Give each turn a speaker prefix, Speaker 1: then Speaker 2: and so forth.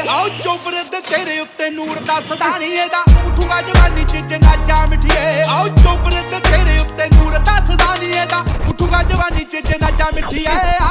Speaker 1: आओ चोपर दे तेरे उत्ते नूर दा सदानी दा उठूगा जवानी च जनाजा मिठिए आओ चोपर दे तेरे उत्ते नूर दा सदानी दा उठूगा जवानी च जनाजा मिठिए